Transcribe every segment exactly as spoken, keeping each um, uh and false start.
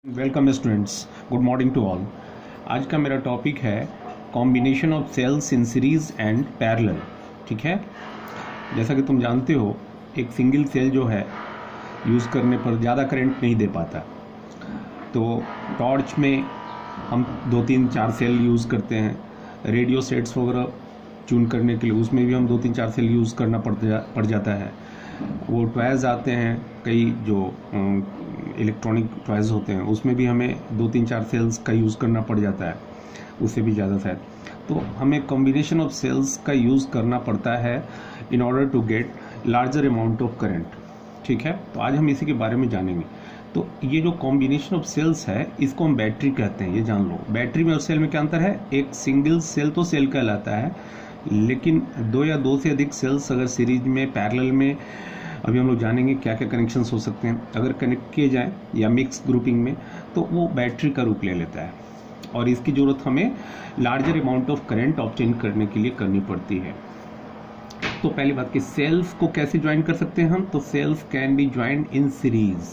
Welcome students, good morning to all. आज का मेरा टॉपिक है combination of cells in series and parallel. ठीक है, जैसा कि तुम जानते हो एक सिंगल सेल जो है यूज़ करने पर ज़्यादा करंट नहीं दे पाता, तो टॉर्च में हम दो तीन चार सेल यूज़ करते हैं। रेडियो सेट्स वगैरह चून करने के लिए उसमें भी हम दो तीन चार सेल यूज़ करना पड़ जा पड़ जाता है। वो टॉयज आते हैं, कई जो इलेक्ट्रॉनिक टॉयज होते हैं उसमें भी हमें दो तीन चार सेल्स का यूज़ करना पड़ जाता है, उससे भी ज़्यादा शायद। तो हमें कॉम्बिनेशन ऑफ सेल्स का यूज़ करना पड़ता है in order to get larger amount of current. ठीक है, तो आज हम इसी के बारे में जानेंगे। तो ये जो कॉम्बिनेशन ऑफ सेल्स है इसको हम बैटरी कहते हैं, ये जान लो। बैटरी में और सेल में क्या अंतर है? एक सिंगल सेल तो सेल कहलाता है, लेकिन दो या दो से अधिक सेल्स अगर सीरीज में पैरेलल में, अभी हम लोग जानेंगे क्या क्या कनेक्शंस हो सकते हैं, अगर कनेक्ट किए जाएं या मिक्स ग्रुपिंग में तो वो बैटरी का रूप ले लेता है। और इसकी ज़रूरत हमें larger amount of current obtain करने के लिए करनी पड़ती है। तो पहली बात कि सेल्स को कैसे ज्वाइन कर सकते हैं हम? तो cells can be joined in series,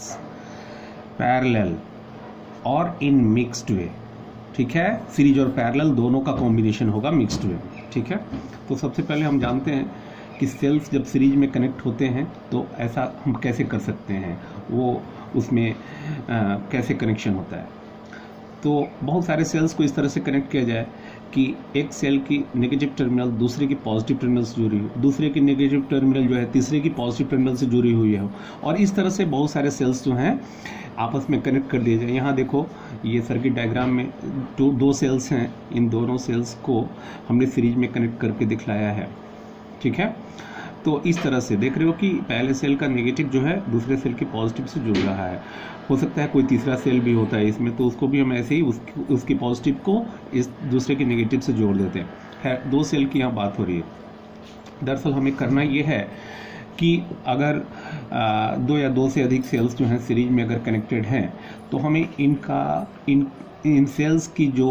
parallel और इन मिक्स्ड वे। ठीक है, सीरीज और पैरेलल दोनों का कॉम्बिनेशन होगा मिक्स्ड वे। ठीक है, तो सबसे पहले हम जानते हैं कि सेल्स जब सीरीज में कनेक्ट होते हैं तो ऐसा हम कैसे कर सकते हैं, वो उसमें आ, कैसे कनेक्शन होता है। तो बहुत सारे सेल्स को इस तरह से कनेक्ट किया जाए कि एक सेल की नेगेटिव टर्मिनल दूसरे की पॉजिटिव टर्मिनल से जुड़ी हो, दूसरे की नेगेटिव टर्मिनल जो है तीसरे की पॉजिटिव टर्मिनल से जुड़ी हुई हो, और इस तरह से बहुत सारे सेल्स जो हैं आपस में कनेक्ट कर दिए जाए। यहाँ देखो, ये सर्किट डायग्राम में दो दो सेल्स हैं, इन दोनों सेल्स को हमने सीरीज में कनेक्ट करके दिखलाया है। ठीक है, तो इस तरह से देख रहे हो कि पहले सेल का नेगेटिव जो है दूसरे सेल के पॉजिटिव से जुड़ रहा है। हो सकता है कोई तीसरा सेल भी होता है इसमें, तो उसको भी हम ऐसे ही उसकी उसकी पॉजिटिव को इस दूसरे के नेगेटिव से जोड़ देते हैं। है दो सेल की यहाँ बात हो रही है। दरअसल हमें करना ये है कि अगर आ, दो या दो से अधिक सेल्स जो हैं सीरीज में अगर कनेक्टेड हैं तो हमें इनका इन इन सेल्स की जो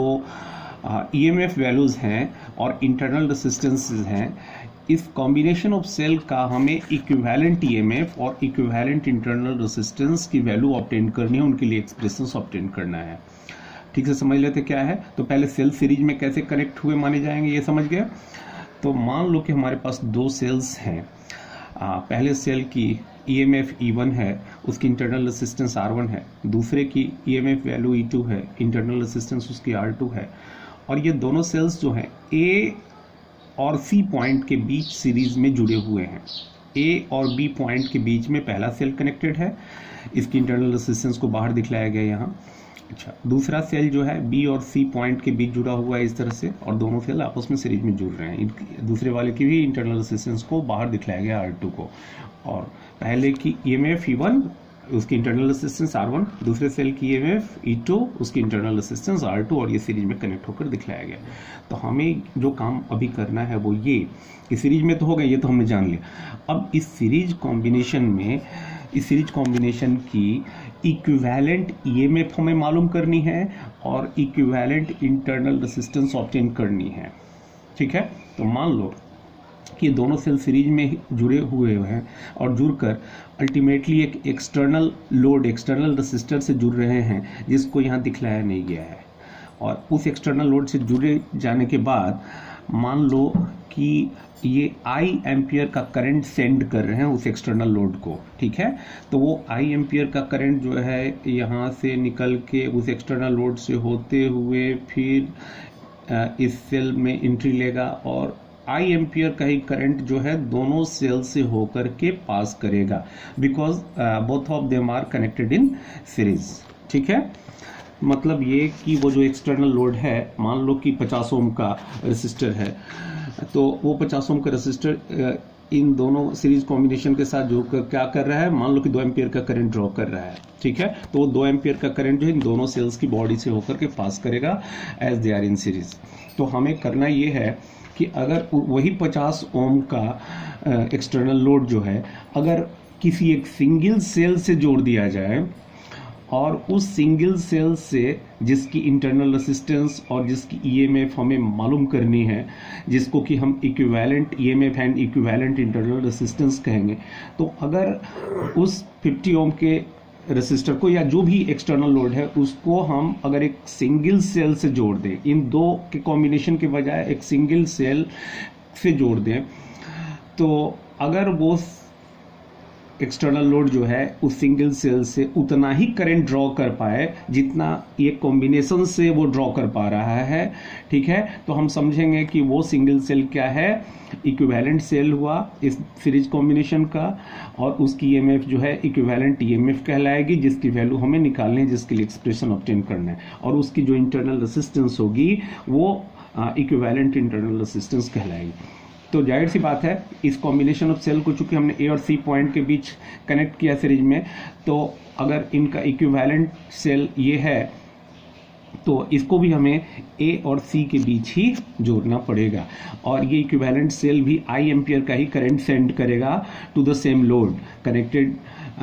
ई एम एफ वैल्यूज़ हैं और इंटरनल रेसिस्टेंसेज हैं, इस कॉम्बिनेशन ऑफ सेल का हमें इक्विवेलेंट ईएमएफ और इक्विवेलेंट इंटरनल रेजिस्टेंस की वैल्यू ऑब्टेन करनी है, उनके लिए एक्सप्रेशंस ऑब्टेन करना है। ठीक से समझ लेते क्या है। तो पहले सेल सीरीज में कैसे कनेक्ट हुए माने जाएंगे, ये समझ गए। तो मान लो कि हमारे पास दो सेल्स हैं। आ, पहले सेल की ईएमएफ ई वन है, उसकी इंटरनल रेजिस्टेंस आर वन है, दूसरे की ईएमएफ वैल्यू ई टू है, इंटरनल रेजिस्टेंस उसकी आर टू है, और ये दोनों सेल्स जो हैं ए और सी पॉइंट के बीच सीरीज में जुड़े हुए हैं। ए और बी पॉइंट के बीच में पहला सेल कनेक्टेड है, इसकी इंटरनल रेजिस्टेंस को बाहर दिखलाया गया यहाँ। अच्छा, दूसरा सेल जो है बी और सी पॉइंट के बीच जुड़ा हुआ है इस तरह से, और दोनों सेल आपस में सीरीज में जुड़ रहे हैं। दूसरे वाले की भी इंटरनल रेजिस्टेंस को बाहर दिखलाया गया आर टू को, और पहले की ईएमएफ ई वन उसकी इंटरनल रेजिस्टेंस आर वन, दूसरे सेल की ईएमएफ ई टू उसकी इंटरनल रेजिस्टेंस आर टू, और ये सीरीज में कनेक्ट होकर दिखलाया गया। तो हमें जो काम अभी करना है वो ये कि सीरीज में तो हो गया, ये तो हमने जान लिया। अब इस सीरीज कॉम्बिनेशन में इस सीरीज कॉम्बिनेशन की इक्विवेलेंट ईएमएफ हमें मालूम करनी है और इक्विवेलेंट इंटरनल रेजिस्टेंस ऑब्टेन करनी है। ठीक है, तो मान लो कि दोनों सेल सीरीज में जुड़े हुए हैं और जुड़कर अल्टीमेटली एक एक्सटर्नल लोड, एक्सटर्नल रेसिस्टर से जुड़ रहे हैं, जिसको यहाँ दिखलाया नहीं गया है। और उस एक्सटर्नल लोड से जुड़े जाने के बाद मान लो कि ये आई एम्पियर का करंट सेंड कर रहे हैं उस एक्सटर्नल लोड को। ठीक है, तो वो आई एम्पियर का करंट जो है यहाँ से निकल के उस एक्सटर्नल लोड से होते हुए फिर इस सेल में एंट्री लेगा, और आई एम्पियर का ही करंट जो है दोनों सेल से होकर के पास करेगा, because both of them are connected in series. ठीक है, मतलब ये कि वो जो एक्सटर्नल लोड है, मान लो कि पचास ओम का रेसिस्टर है, तो वो पचास ओम का रेसिस्टर इन दोनों सीरीज कॉम्बिनेशन के साथ जो क्या कर रहा है, मान लो कि दो एम्पियर का करंट ड्रॉ कर रहा है। ठीक है, तो वो दो एम्पियर का करंट जो है इन दोनों सेल्स की बॉडी से होकर के पास करेगा as they are in series. तो हमें करना ये है कि अगर वही पचास ओम का एक्सटर्नल लोड जो है अगर किसी एक सिंगल सेल से जोड़ दिया जाए, और उस सिंगल सेल से जिसकी इंटरनल रेसिस्टेंस और जिसकी ईएमएफ हमें मालूम करनी है, जिसको कि हम equivalent EMF and equivalent internal resistance कहेंगे, तो अगर उस पचास ओम के रेसिस्टर को या जो भी एक्सटर्नल लोड है उसको हम अगर एक सिंगल सेल से जोड़ दें, इन दो के कॉम्बिनेशन के बजाय एक सिंगल सेल से जोड़ दें, तो अगर वो एक्सटर्नल लोड जो है उस सिंगल सेल से उतना ही करंट ड्रॉ कर पाए जितना ये कॉम्बिनेशन से वो ड्रॉ कर पा रहा है, ठीक है, तो हम समझेंगे कि वो सिंगल सेल क्या है, इक्विवेलेंट सेल हुआ इस सीरीज कॉम्बिनेशन का, और उसकी ईएमएफ जो है इक्विवेलेंट ईएमएफ कहलाएगी, जिसकी वैल्यू हमें निकालनी है, जिसके लिए एक्सप्रेशन ऑब्टेन करना है, और उसकी जो इंटरनल रेसिस्टेंस होगी वो इक्विवेलेंट इंटरनल रेसिस्टेंस कहलाएगी। तो जाहिर सी बात है इस कॉम्बिनेशन ऑफ सेल को चूंकि हमने ए और सी पॉइंट के बीच कनेक्ट किया सीरीज में, तो अगर इनका इक्विवेलेंट सेल ये है तो इसको भी हमें ए और सी के बीच ही जोड़ना पड़ेगा, और ये इक्विवेलेंट सेल भी आई एम्पियर का ही करंट सेंड करेगा to the same load connected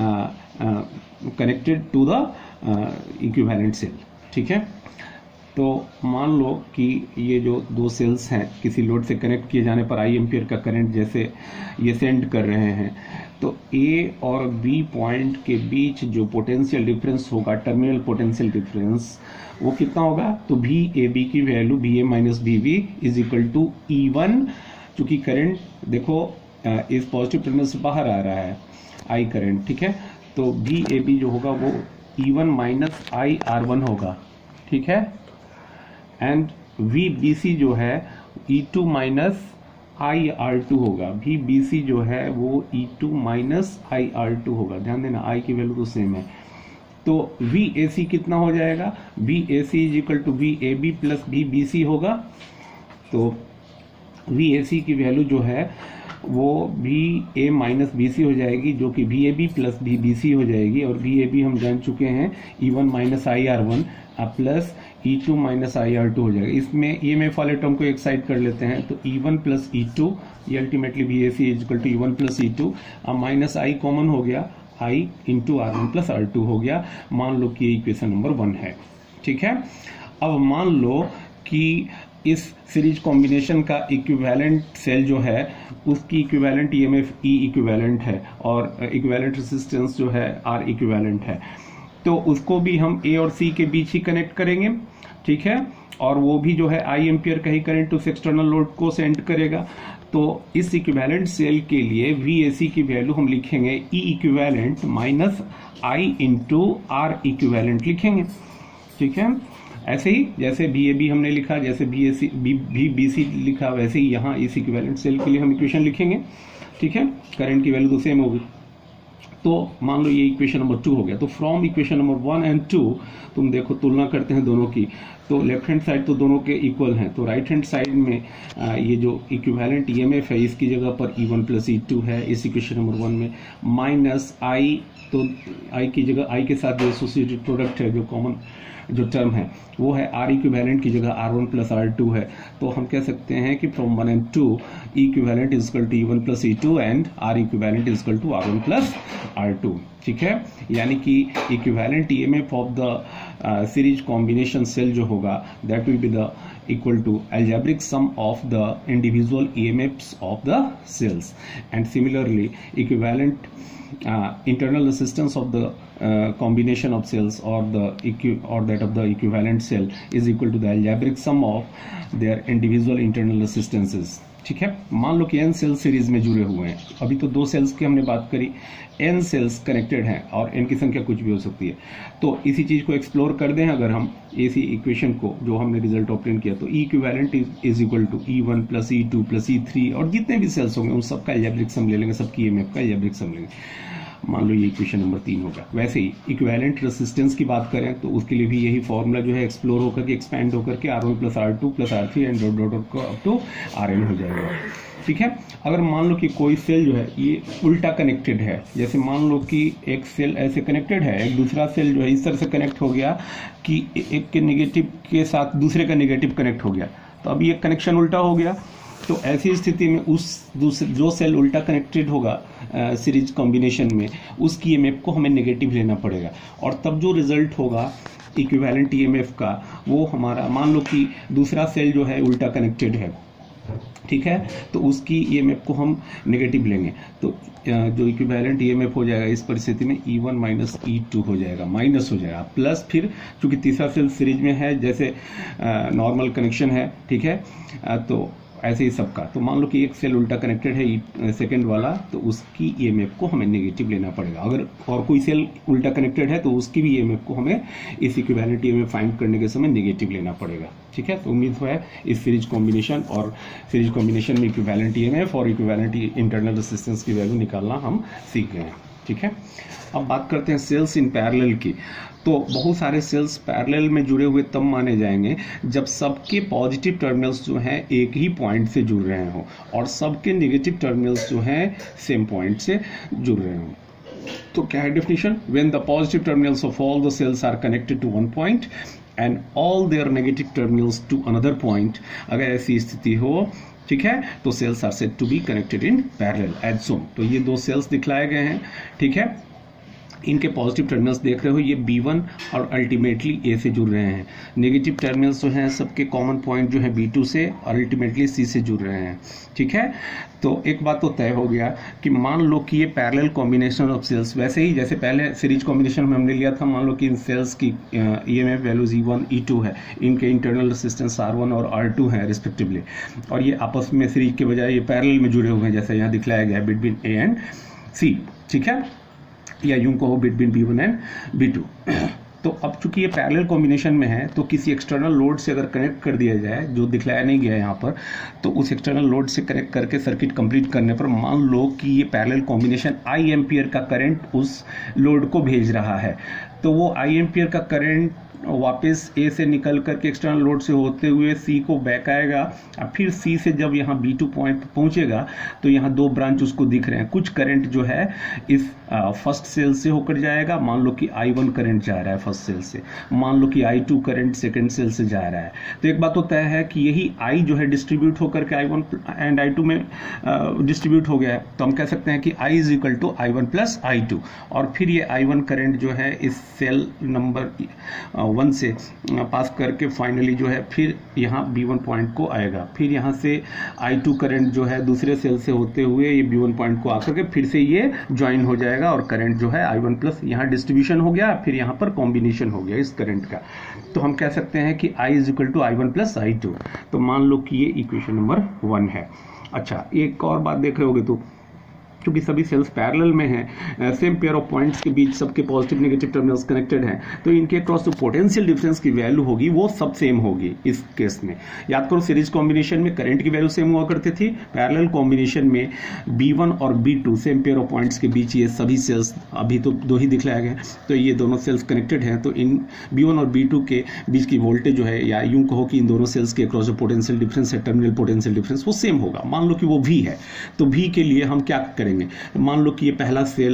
connected to the equivalent cell, ठीक है। तो मान लो कि ये जो दो सेल्स हैं किसी लोड से कनेक्ट किए जाने पर आई एम्पियर का करंट जैसे ये सेंड कर रहे हैं, तो ए और बी पॉइंट के बीच जो पोटेंशियल डिफरेंस होगा, टर्मिनल पोटेंशियल डिफरेंस, वो कितना होगा, तो वी ए बी की value V A minus V B is equal to E one, चूंकि करंट देखो इस पॉजिटिव टर्मिनल से बाहर आ रहा है आई करंट, ठीक है, तो वी ए बी जो होगा वो E one minus I R one होगा, ठीक है, एंड वी बी सी जो है E two minus I R two होगा, वी बी सी जो है वो E two minus I R two होगा, ध्यान देना आई की वैल्यू तो सेम है, तो वी ए सी कितना हो जाएगा, V A C is equal to V A B plus V B C होगा, तो वी ए सी की वैल्यू जो है वो V A minus B C हो जाएगी, जो कि V A B plus V B C हो जाएगी, और वी ए बी हम जान चुके हैं E one minus I R one plus E two minus I R two हो जाएगा। इसमें ई एम एफ वाले टर्म को एक साइड कर लेते हैं, तो E one plus E two, ये ultimately V A C is equal to E one plus E two, अब माइनस आई कॉमन हो गया, I into R one plus R two हो गया, मान लो कि ये इक्वेशन नंबर वन है, ठीक है। अब मान लो कि इस सीरीज कॉम्बिनेशन का इक्विवेलेंट सेल जो है उसकी इक्विवेलेंट ईएमएफ ई इक्विवेलेंट है और इक्विवेलेंट रेजिस्टेंस जो है आर इक्विवेलेंट है, तो उसको भी हम ए और सी के बीच ही कनेक्ट करेंगे, ठीक है, और वो भी जो है आई एम्पियर का ही करंट उस एक्सटर्नल लोड को सेंड करेगा। तो इस इक्विवेलेंट सेल के लिए वी ए सी की वैल्यू हम लिखेंगे E equivalent minus I into R equivalent लिखेंगे, ठीक है। ऐसे ही जैसे बी ए बी हमने लिखा, जैसे B A C B B C लिखा, वैसे ही यहाँ इस इक्विवेलेंट सेल के लिए हम इक्वेशन लिखेंगे, ठीक है, करंट की वैल्यू तो सेम होगी। तो मान लो ये इक्वेशन नंबर टू हो गया। तो from equation number one and two तुम देखो तुलना करते हैं दोनों की, तो लेफ्ट हैंड साइड तो दोनों के इक्वल हैं, तो राइट हैंड साइड में आ, ये जो इक्विवेलेंट ईएमएफ है इसकी जगह पर E one plus E two है इस इक्वेशन नंबर वन में, माइनस आई, तो आई की जगह आई के साथ जो एसोसिएटेड प्रोडक्ट है जो कॉमन जो टर्म है वो है आर इक्विवेलेंट की जगह R one plus R two है। तो हम कह सकते हैं कि from one and two equivalent is equal to E one plus E two and R equivalent is equal to R one plus R two, ठीक है। यानी कि equivalent EMF of the series combination cell जो होगा that will be the equal to algebraic sum of the individual E M Fs of the cells, and similarly equivalent uh, internal resistance of the uh, combination of cells or the equi or that of the equivalent cell is equal to the algebraic sum of their individual internal resistances, ठीक है। मान लो कि N sales series में जुड़े हुए हैं, अभी तो दो सेल्स की हमने बात करी, एन सेल्स कनेक्टेड हैं और एन की संख्या कुछ भी हो सकती है। तो इसी चीज को एक्सप्लोर कर दें अगर हम इसी इक्वेशन को जो हमने रिजल्ट ऑब्टेन किया, तो E equivalent is equal to E one plus E two plus E three और जितने भी सेल्स होंगे उन सबका एल्जेब्रिक सम ले लेंगे, सबकी ईएमएफ का एल्जेब्रिक सम लेंगे। मान लो ये इक्वेशन नंबर तीन होगा। वैसे ही इक्विवेलेंट रेसिस्टेंस की बात करें तो उसके लिए भी यही फॉर्मूला जो है एक्सप्लोर होकर के एक्सपैंड होकर के R one plus R two plus R three and dot dot dot up to R N हो जाएगा, ठीक है। अगर मान लो कि कोई सेल जो है ये उल्टा कनेक्टेड है, जैसे मान लो कि एक सेल ऐसे कनेक्टेड है, एक दूसरा सेल जो है इस तरह से कनेक्ट हो गया कि एक के नेगेटिव के साथ दूसरे का नेगेटिव कनेक्ट हो गया, तो अब ये कनेक्शन उल्टा हो गया। तो ऐसी स्थिति में उस दूसरे जो सेल उल्टा कनेक्टेड होगा सीरीज कॉम्बिनेशन में उसकी ईएमएफ को हमें नेगेटिव लेना पड़ेगा, और तब जो रिजल्ट होगा इक्विवेलेंट ईएमएफ का वो हमारा, मान लो कि दूसरा सेल जो है उल्टा कनेक्टेड है, ठीक है, तो उसकी ईएमएफ को हम नेगेटिव लेंगे, तो जो इक्विवेलेंट ईएमएफ हो जाएगा इस परिस्थिति में E one minus E two हो जाएगा, माइनस हो जाएगा, प्लस फिर चूंकि तीसरा सेल सीरीज में है, जैसे नॉर्मल कनेक्शन है, ठीक है, आ, तो ऐसे ही सबका, तो मान लो कि एक सेल उल्टा कनेक्टेड है सेकंड वाला, तो उसकी ईएमएफ को हमें नेगेटिव लेना पड़ेगा। अगर और कोई सेल उल्टा कनेक्टेड है तो उसकी भी ईएमएफ को हमें इस इक्विवेलेंट ईएमएफ फाइंड करने के समय नेगेटिव लेना पड़ेगा, ठीक है। तो उम्मीद है इस सीरीज कॉम्बिनेशन और सीरीज कॉम्बिनेशन में इक्विवेलेंट ईएमएफ और इक्विवेलेंट इंटरनल रेजिस्टेंस की वैल्यू निकालना हम सीख गए हैं, ठीक है। अब बात करते हैं सेल्स इन पैरेलल की। तो बहुत सारे सेल्स पैरेलल में जुड़े हुए तब माने जाएंगे जब सबके पॉजिटिव टर्मिनल्स जो हैं एक ही पॉइंट से जुड़ रहे हों और सबके नेगेटिव टर्मिनल्स जो हैं सेम पॉइंट से जुड़ रहे हों। तो क्या है definition? When the positive terminals of all the cells are connected to one point and all their negative terminals to another point, अगर ऐसी स्थिति हो, ठीक है, तो cells are said to be connected in parallel as shown. तो ये दो सेल्स दिखलाए गए हैं, ठीक है, इनके पॉजिटिव टर्मिनल्स देख रहे हो, ये बी वन और अल्टीमेटली ए से जुड़ रहे हैं। नेगेटिव टर्मिनल्स जो हैं सबके कॉमन पॉइंट जो है बी टू से और अल्टीमेटली सी से जुड़ रहे हैं, ठीक है। तो एक बात तो तय हो गया कि मान लो कि ये पैरेलल कॉम्बिनेशन ऑफ सेल्स, वैसे ही जैसे पहले सीरीज कॉम्बिनेशन में हमने लिया था, मान लो कि इन सेल्स की EMF values E one E two है, इनके इंटरनल रेजिस्टेंस आर वन और आर टू है रिस्पेक्टिवली, और ये आपस में सीरीज के बजाय ये पैरेलल में जुड़े हुए हैं, जैसे यहाँ दिखलाया गया है बिटवीन ए एंड सी, ठीक है, या यूं कहो between B one and B two. तो अब चूंकि ये पैरेलल कॉम्बिनेशन में है, तो किसी एक्सटर्नल लोड से अगर कनेक्ट कर दिया जाए, जो दिखलाया नहीं गया यहाँ पर, तो उस एक्सटर्नल लोड से कनेक्ट करके सर्किट कंप्लीट करने पर मान लो कि ये पैरेलल कॉम्बिनेशन आई एम्पियर का करंट उस लोड को भेज रहा है, तो वो आई एम्पियर का करंट वापस ए से निकल करके एक्सटर्नल लोड से होते हुए सी को बैक आएगा, और फिर सी से जब यहाँ बी टू पॉइंट पहुंचेगा तो यहाँ दो ब्रांच उसको दिख रहे हैं। कुछ करंट जो है इस फर्स्ट सेल से होकर जाएगा, मान लो कि आई वन करंट जा रहा है फर्स्ट सेल से, मान लो कि I two current second cell से जा रहा है। तो एक बात तो तय है कि यही आई जो है डिस्ट्रीब्यूट होकर के I one and I two में डिस्ट्रीब्यूट हो गया है, तो हम कह सकते हैं कि I is equal to I one plus I two, और फिर ये आई वन करंट जो है इस सेल नंबर वन से पास करके फाइनली जो है फिर यहाँ बी वन पॉइंट को आएगा, फिर यहाँ से आई टू करंट जो है दूसरे सेल से होते हुए ये बी वन पॉइंट को आकर के फिर से ये ज्वाइन हो जाएगा, और करंट जो है आई वन प्लस यहाँ डिस्ट्रीब्यूशन हो गया, फिर यहाँ पर कॉम्बिनेशन हो गया इस करंट का। तो हम कह सकते हैं कि I is equal to I one plus I two. तो मान लो कि ये इक्वेशन नंबर वन है। अच्छा, एक और बात देख रहे होगे, तो क्योंकि सभी सेल्स पैरेलल में हैं, सेम पेयर ऑफ पॉइंट्स के बीच सबके पॉजिटिव नेगेटिव टर्मिनल्स कनेक्टेड हैं, तो इनके अक्रॉस जो पोटेंशियल डिफरेंस की वैल्यू होगी वो सब सेम होगी इस केस में। याद करो, सीरीज कॉम्बिनेशन में करंट की वैल्यू सेम हुआ करती थी, पैरेलल कॉम्बिनेशन में बी वन और B two same pair of points के बीच ये सभी सेल्स, अभी तो दो ही दिखलाया गया, तो ये दोनों सेल्स कनेक्टेड हैं, तो इन बी वन और बी टू के बीच की वोल्टेज जो है, या यूं कहो कि इन दोनों सेल्स के अक्रॉस जो पोटेंशियल डिफरेंस है, टर्मिनल पोटेंशियल डिफरेंस, वो सेम होगा। मान लो कि वो भी है, तो भी के लिए हम क्या करेंगे, मान लो कि ये पहला cell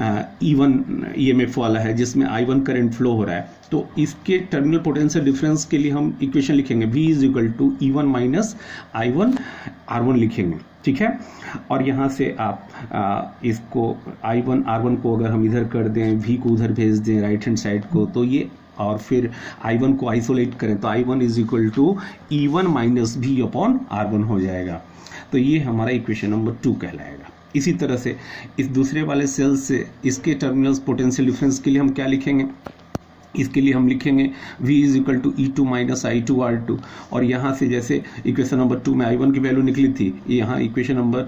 E one E M F वाला है जिसमें आई वन करंट फ्लो हो रहा है, तो इसके टर्मिनल पोटेंशियल डिफरेंस के लिए हम इक्वेशन लिखेंगे V is equal to E one minus I one R one लिखेंगे, ठीक है। और यहाँ से आप आ, इसको आई वन आर वन को अगर हम इधर कर दें, V को उधर भेज दें राइट हैंड साइड को, तो ये, और फिर आई वन को आइसोलेट करें तो I one is equal to E one minus V upon R one हो जाएगा। तो ये हमारा इक्वेशन नंबर टू कहलाएगा। इसी तरह से इस दूसरे वाले सेल से इसके टर्मिनल्स पोटेंशियल डिफरेंस के लिए हम क्या लिखेंगे, इसके लिए हम लिखेंगे V is equal to E two minus I two R two, और यहाँ से जैसे इक्वेशन नंबर टू में आई वन की वैल्यू निकली थी, यहाँ इक्वेशन नंबर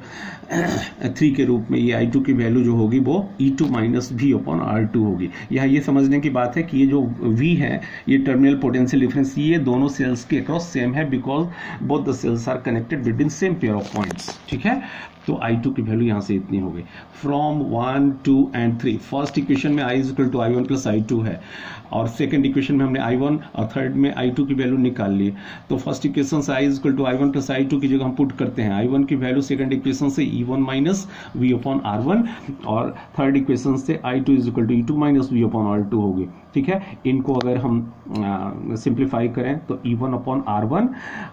थ्री के रूप में ये आई टू की वैल्यू जो होगी वो E two minus V upon R two होगी। यहाँ ये समझने की बात है कि ये जो V है, ये टर्मिनल पोटेंशियल डिफरेंस, ये दोनों सेल्स के अक्रॉस सेम है, because both the cells are connected within same pair of points, ठीक है। तो आई टू की वैल्यू यहाँ से इतनी हो गई। From one two and three, first equation में I is equal to I one plus I two है, और सेकंड इक्वेशन में हमने आई वन और थर्ड में आई टू की वैल्यू निकाल ली। तो फर्स्ट इक्वेशन से I is equal to I one plus I two की जगह हम पुट करते हैं आई वन की वैल्यू सेकंड इक्वेशन से E one minus V upon R one, और थर्ड इक्वेशन से I two is equal to E two minus V upon R two होगी, ठीक है। इनको अगर हम सिंप्लीफाई करें तो E one upon R one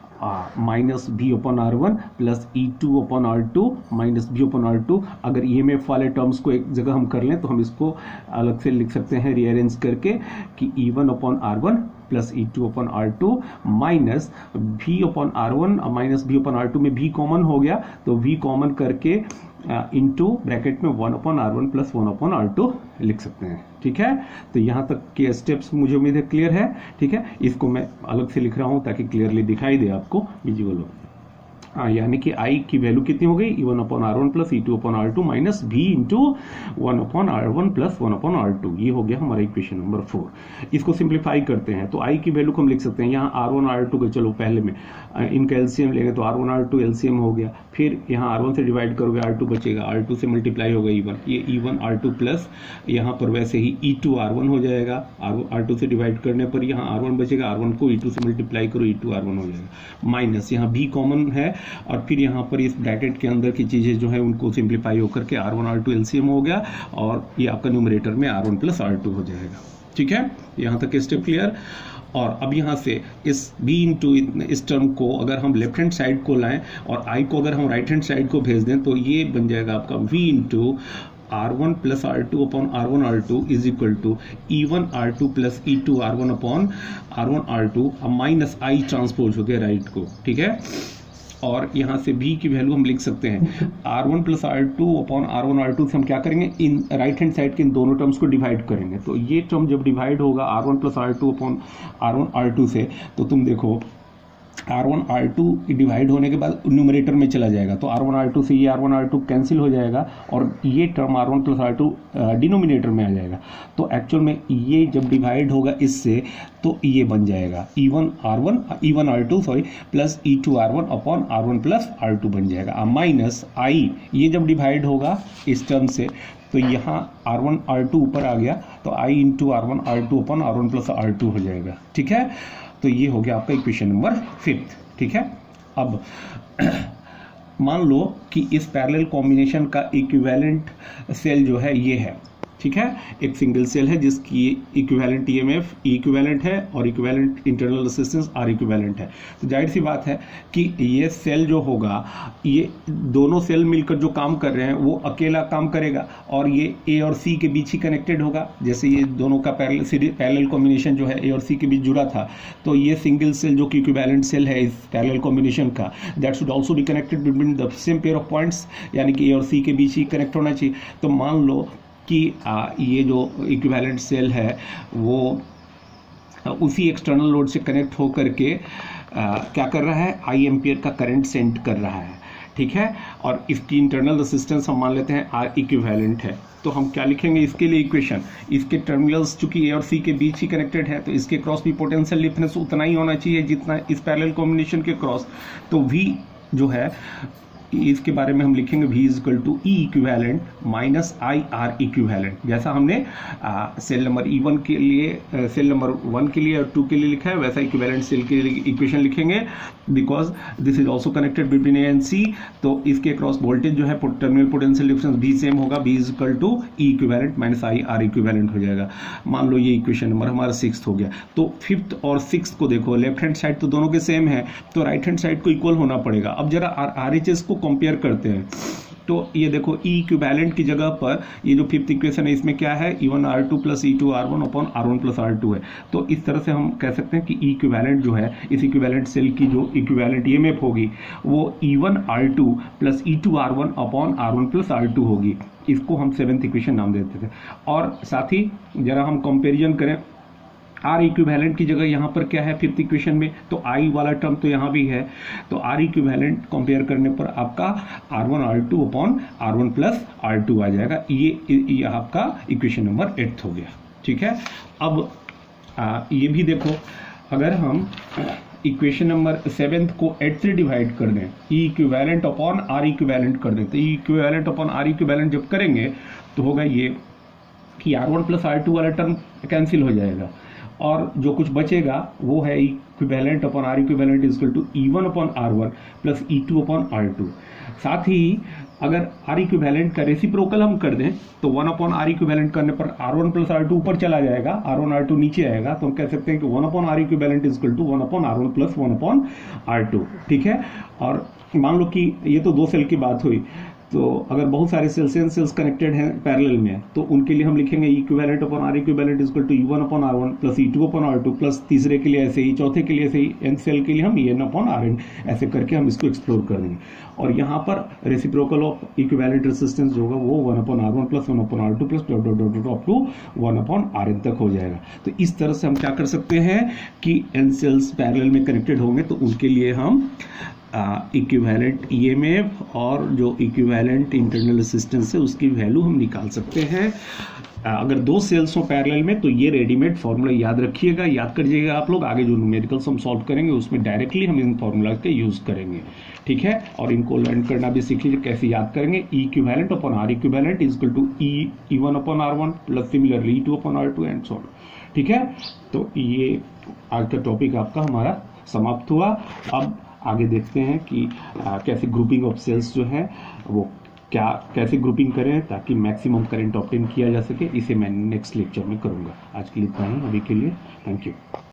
minus B upon R one plus E two upon R two minus B upon R two. अगर E M F वाले टर्म्स को एक जगह हम कर लें तो हम इसको अलग से लिख सकते हैं रीअरेंज करके कि E one upon R one plus E two upon R two minus V upon R one minus V upon R two में वी कॉमन हो गया तो वी कॉमन करके इनटू ब्रैकेट में one upon R one plus one upon R two लिख सकते हैं। ठीक है, तो यहाँ तक के स्टेप्स मुझे उम्मीद है क्लियर है। ठीक है, इसको मैं अलग से लिख रहा हूँ ताकि क्लियरली दिखाई दे आपको विजुअल हो। हाँ, यानी कि आई की वैल्यू कितनी हो गई, E one upon R one plus E two upon R two minus V into one upon R one plus one upon R two. ये हो गया हमारा इक्वेशन नंबर फोर। इसको सिंप्लीफाई करते हैं तो आई की वैल्यू को हम लिख सकते हैं यहाँ आर वन आर टू के, चलो पहले में इनका एलसीएम लेंगे तो R one R two LCM हो गया, फिर यहाँ आर वन से डिवाइड करोगे आर टू बचेगा, आर टू से मल्टीप्लाई होगा ई वन, ये E one R two plus यहाँ पर वैसे ही ई टू आर वन हो जाएगा, आर टू से डिवाइड करने पर यहाँ आर वन बचेगा, आर वन को ई टू से मल्टीप्लाई करो ई टू आर वन हो जाएगा, माइनस यहाँ भी कॉमन है और फिर यहाँ पर इस ब्रैकेट के अंदर की चीजें जो है उनको सिंप्लीफाई होकर के R one R two LCM हो गया और ये आपका न्यूमरेटर में R one plus R two हो जाएगा। ठीक है, यहाँ तक स्टेप क्लियर। और अब यहाँ से इस b इंटू इस टर्म को अगर हम लेफ्ट हैंड साइड को लाएं और i को अगर हम राइट हैंड साइड को भेज दें तो ये बन जाएगा आपका v into R one plus R two upon R one R two is equal to E one R two plus E two R one upon R one R two minus I transpose हो गया right को। ठीक है, और यहाँ से b की value हम लिख सकते हैं R one plus R two upon R one R two से हम क्या करेंगे, इन राइट हैंड साइड के इन दोनों टर्म्स को डिवाइड करेंगे। तो ये टर्म जब डिवाइड होगा R one plus R two upon R one R two से तो तुम देखो R one R two divide होने के बाद न्यूमरेटर में चला जाएगा तो आर वन आर टू से ये R one R two cancel हो जाएगा और ये term R one plus R two denominator में आ जाएगा। तो एक्चुअल में ये जब डिवाइड होगा इससे तो ये बन जाएगा E one R one E one R two sorry plus E two R one upon R one plus R two बन जाएगा, माइनस आई ये जब डिवाइड होगा इस टर्म से तो यहाँ आर वन आर टू ऊपर आ गया तो I into R one R two upon R one plus R two हो जाएगा। ठीक है, तो ये हो गया आपका इक्वेशन नंबर फिफ्थ। ठीक है, अब मान लो कि इस पैरेलल कॉम्बिनेशन का इक्विवेलेंट सेल जो है ये है। ठीक है, एक सिंगल सेल है जिसकी इक्विवेलेंट ईएमएफ इक्विवेलेंट है और equivalent internal resistance R equivalent है। तो जाहिर सी बात है कि ये सेल जो होगा ये दोनों सेल मिलकर जो काम कर रहे हैं वो अकेला काम करेगा और ये ए और सी के बीच ही कनेक्टेड होगा। जैसे ये दोनों का पैरेलल पैरेलल कॉम्बिनेशन जो है ए और सी के बीच जुड़ा था तो ये सिंगल सेल जो कि इक्विवेलेंट सेल है इस पैरेलल कॉम्बिनेशन का that should also be connected between the same pair of points, यानी कि ए और सी के बीच ही कनेक्ट होना चाहिए। तो मान लो कि आ, ये जो इक्विवेलेंट सेल है वो आ, उसी एक्सटर्नल लोड से कनेक्ट होकर के आ, क्या कर रहा है, आई एम्पियर का करंट सेंड कर रहा है। ठीक है, और इसकी इंटरनल रेजिस्टेंस हम मान लेते हैं आर इक्विवेलेंट है। तो हम क्या लिखेंगे इसके लिए इक्वेशन, इसके टर्मिनल्स चूंकि ए और सी के बीच ही कनेक्टेड है तो इसके क्रॉस भी पोटेंशियल डिफरेंस उतना ही होना चाहिए जितना इस पैरेलल कॉम्बिनेशन के क्रॉस। तो वी जो है इसके बारे में हम लिखेंगे v is equal to E equivalent minus I R equivalent, जैसा हमने आ, सेल नंबर ई वन के लिए आ, सेल नंबर वन के लिए और टू के लिए लिखा है वैसा इक्विवेलेंट सेल के लिए इक्वेशन लिखेंगे because this is also connected between A and C. तो इसके क्रॉस वोल्टेज जो है टर्मिनल पोटेंशियल डिफरेंस भी सेम होगा, v is equal to E equivalent minus I R equivalent हो जाएगा। मान लो ये इक्वेशन नंबर हमारा सिक्स हो गया। तो फिफ्थ और सिक्स को देखो, लेफ्ट हैंड साइड तो दोनों के सेम है तो राइट हैंड साइड को इक्वल होना पड़ेगा। अब जरा आर एच एस को कंपेयर करते हैं तो ये देखो ई इक्विवेलेंट की जगह पर ये जो फिफ्थ इक्वेशन है इसमें क्या है, E one R two plus E two R one upon R one plus R two है। तो इस तरह से हम कह सकते हैं कि ई इक्विवेलेंट जो है इस इक्विवेलेंट सेल की जो इक्विवेलेंट ईएमएफ होगी वो E one R two plus E two R one upon R one plus R two होगी। इसको हम सेवेंथ इक्वेशन नाम देते थे। और साथ ही जरा हम कंपेरिजन करें आर इक्विवेलेंट की जगह यहाँ पर क्या है फिफ्थ इक्वेशन में, तो आई वाला टर्म तो यहाँ भी है। तो आर इक्विवेलेंट कंपेयर करने पर आपका R one R two upon R one plus R two आ जाएगा। ये, ये आपका इक्वेशन नंबर एट्थ हो गया। ठीक है, अब आ, ये भी देखो अगर हम इक्वेशन नंबर सेवेंथ को एट से डिवाइड कर दें, E equivalent upon R equivalent कर दें, तो E equivalent upon R equivalent जब करेंगे तो होगा ये कि R one plus R two वाला टर्म कैंसिल हो जाएगा और जो कुछ बचेगा वो है equivalent upon R equivalent is equal to E one upon R one plus E two upon R two. साथ ही अगर आर इक्विवेलेंट का रेसिप्रोकल हम कर दें तो वन अपॉन आर इक्विवेलेंट करने पर R one plus R two ऊपर चला जाएगा, आर वन आर टू नीचे आएगा। तो हम कह सकते हैं कि one upon R equivalent is equal to one upon R one plus one upon R two. ठीक है, और मान लो कि ये तो दो सेल की बात हुई, तो अगर बहुत सारे सेल्स एन सेल्स कनेक्टेड हैं पैरेलल में तो उनके लिए हम लिखेंगे equivalent upon R equivalent is equal to E one upon R one plus E two upon R two plus तीसरे के लिए ऐसे ही, चौथे के लिए ऐसे ही, एन सेल के लिए हम E N upon R N, ऐसे करके हम इसको एक्सप्लोर कर देंगे। और यहाँ पर रेसिप्रोकल ऑफ इक्विवेलेंट रेसिस्टेंस जो होगा वो one upon R one plus one upon R two plus dot dot dot dot up to one upon R N तक हो जाएगा। तो इस तरह से हम क्या कर सकते हैं कि एन सेल्स पैरेलल में कनेक्टेड होंगे तो उनके लिए हम इक्विवेलेंट ई एम एफ और जो इक्विवेलेंट इंटरनल रेजिस्टेंस है उसकी वैल्यू हम निकाल सकते हैं। uh, अगर दो सेल्स हो पैरेलल में तो ये रेडीमेड फॉर्मूला याद रखिएगा, याद करिएगा आप लोग। आगे जो न्यूमेरिकल्स हम सॉल्व करेंगे उसमें डायरेक्टली हम इन फॉर्मूला के यूज करेंगे, ठीक है। और इनको लर्न करना भी सीख लीजिए कैसे याद करेंगे। E equivalent upon R equivalent is equal to E E one upon R one plus similarly E two upon R two and so on, ठीक है। तो ये आज का टॉपिक आपका हमारा समाप्त हुआ। अब आगे देखते हैं कि आ, कैसे ग्रुपिंग ऑफ सेल्स जो है वो क्या कैसे ग्रुपिंग करें ताकि मैक्सिमम करंट ऑब्टेन किया जा सके। इसे मैं नेक्स्ट लेक्चर में करूंगा। आज के लिए इतना ही, अभी के लिए थैंक यू।